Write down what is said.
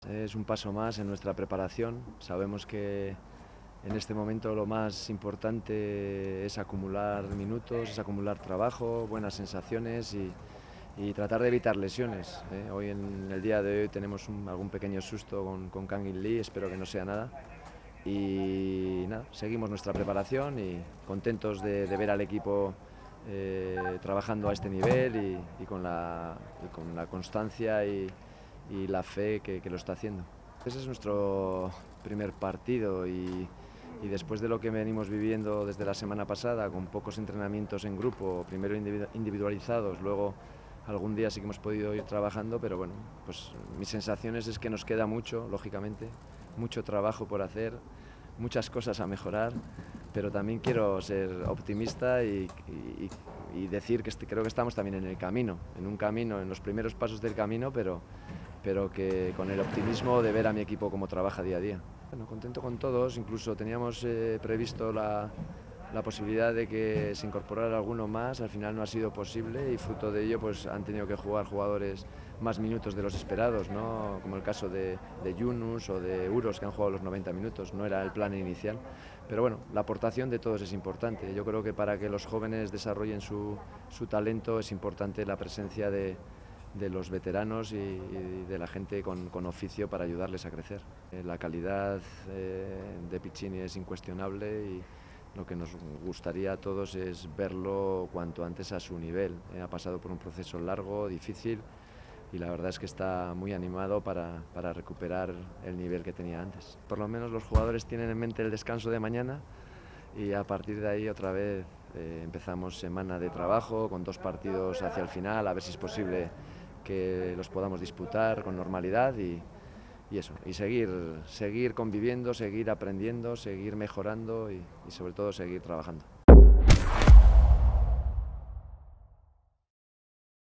Es un paso más en nuestra preparación. Sabemos que en este momento lo más importante es acumular minutos, es acumular trabajo, buenas sensaciones y tratar de evitar lesiones. Hoy en el día de hoy tenemos algún pequeño susto con Kang In Lee, espero que no sea nada. Y nada, seguimos nuestra preparación y contentos de ver al equipo trabajando a este nivel y con la constancia y la fe que lo está haciendo. Ese es nuestro primer partido y después de lo que venimos viviendo desde la semana pasada, con pocos entrenamientos en grupo, primero individualizados, luego algún día sí que hemos podido ir trabajando, pero bueno, pues mis sensaciones es que nos queda mucho, lógicamente, mucho trabajo por hacer, muchas cosas a mejorar, pero también quiero ser optimista y decir que creo que estamos también en el camino, en un camino, en los primeros pasos del camino, pero que con el optimismo de ver a mi equipo cómo trabaja día a día. Bueno, contento con todos, incluso teníamos previsto la posibilidad de que se incorporara alguno más, al final no ha sido posible y fruto de ello pues han tenido que jugar jugadores más minutos de los esperados, ¿no? Como el caso de Yunus o de Uros, que han jugado los 90 minutos, no era el plan inicial, pero bueno, la aportación de todos es importante. Yo creo que para que los jóvenes desarrollen su talento es importante la presencia de los veteranos y de la gente con oficio para ayudarles a crecer. La calidad de Piccini es incuestionable y lo que nos gustaría a todos es verlo cuanto antes a su nivel. Ha pasado por un proceso largo, difícil y la verdad es que está muy animado para recuperar el nivel que tenía antes. Por lo menos los jugadores tienen en mente el descanso de mañana y a partir de ahí otra vez empezamos semana de trabajo con 2 partidos hacia el final, a ver si es posible que los podamos disputar con normalidad y eso, y seguir conviviendo, seguir aprendiendo, seguir mejorando y sobre todo seguir trabajando.